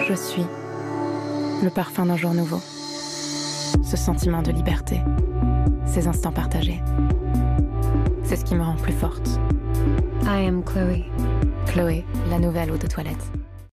Je suis le parfum d'un jour nouveau. Ce sentiment de liberté, ces instants partagés. C'est ce qui me rend plus forte. I am Chloé. Chloé, la nouvelle eau de toilette.